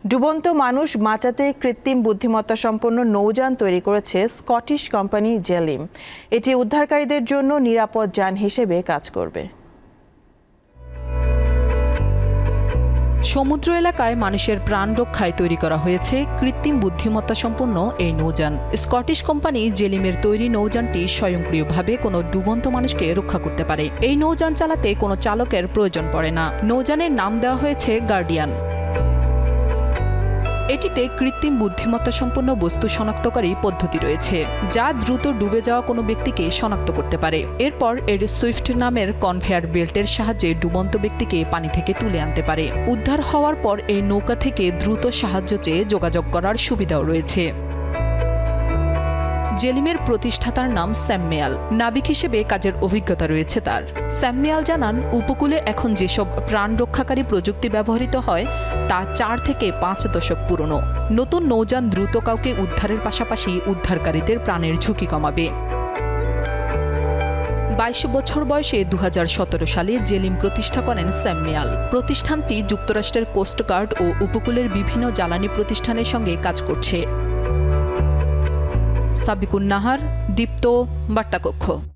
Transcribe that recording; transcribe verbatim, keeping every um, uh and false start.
ডুবন্ত মানুষ বাঁচাতে কৃত্রিম বুদ্ধিমত্তা সম্পন্ন নৌযান তৈরি করেছে স্কটিশ কোম্পানি জেলিম। এটি উদ্ধারকারীদের জন্য নিরাপদ যান হিসেবে কাজ করবে। সমুদ্র এলাকায় মানুষের প্রাণ রক্ষায় তৈরি করা হয়েছে কৃত্রিম বুদ্ধিমত্তা সম্পন্ন এই নৌযান। স্কটিশ কোম্পানি জেলিমের তৈরি নৌযানটি স্বয়ংক্রিয়ভাবে কোনো ডুবন্ত মানুষকে রক্ষা করতে পারে। এই নৌযান চালাতে কোনো চালকের প্রয়োজন পড়ে না। নৌযানের নাম দেওয়া হয়েছে গার্ডিয়ান। এটিতে কৃত্রিম বুদ্ধিমত্তা সম্পন্ন বস্তু শনাক্তকারী পদ্ধতি রয়েছে, যা দ্রুত ডুবে যাওয়া কোনো ব্যক্তিকে শনাক্ত করতে পারে। এরপর এর সুইফট নামের কনভেয়ার বেল্টের সাহায্যে ডুবন্ত ব্যক্তিকে পানি থেকে তুলে আনতে পারে। উদ্ধার হওয়ার পর এই নৌকা থেকে দ্রুত সাহায্য চেয়ে যোগাযোগ করার সুবিধাও রয়েছে। জেলিমের প্রতিষ্ঠাতার নাম স্যাম মেয়াল। নাবিক হিসেবে কাজের অভিজ্ঞতা রয়েছে তার। স্যাম মেয়াল জানান, উপকূলে এখন যেসব প্রাণ রক্ষাকারী প্রযুক্তি ব্যবহৃত হয় তা চার থেকে পাঁচ দশক পুরনো। নতুন নৌযান দ্রুত কাউকে উদ্ধারের পাশাপাশি উদ্ধারকারীদের প্রাণের ঝুঁকি কমাবে। বাইশ বছর বয়সে দু হাজার সতেরো সালে জেলিম প্রতিষ্ঠা করেন স্যাম মেয়াল। প্রতিষ্ঠানটি যুক্তরাষ্ট্রের কোস্টগার্ড ও উপকূলের বিভিন্ন জ্বালানি প্রতিষ্ঠানের সঙ্গে কাজ করছে। সাবিকুন নাহার, দীপ্ত, বার্তাকক্ষ।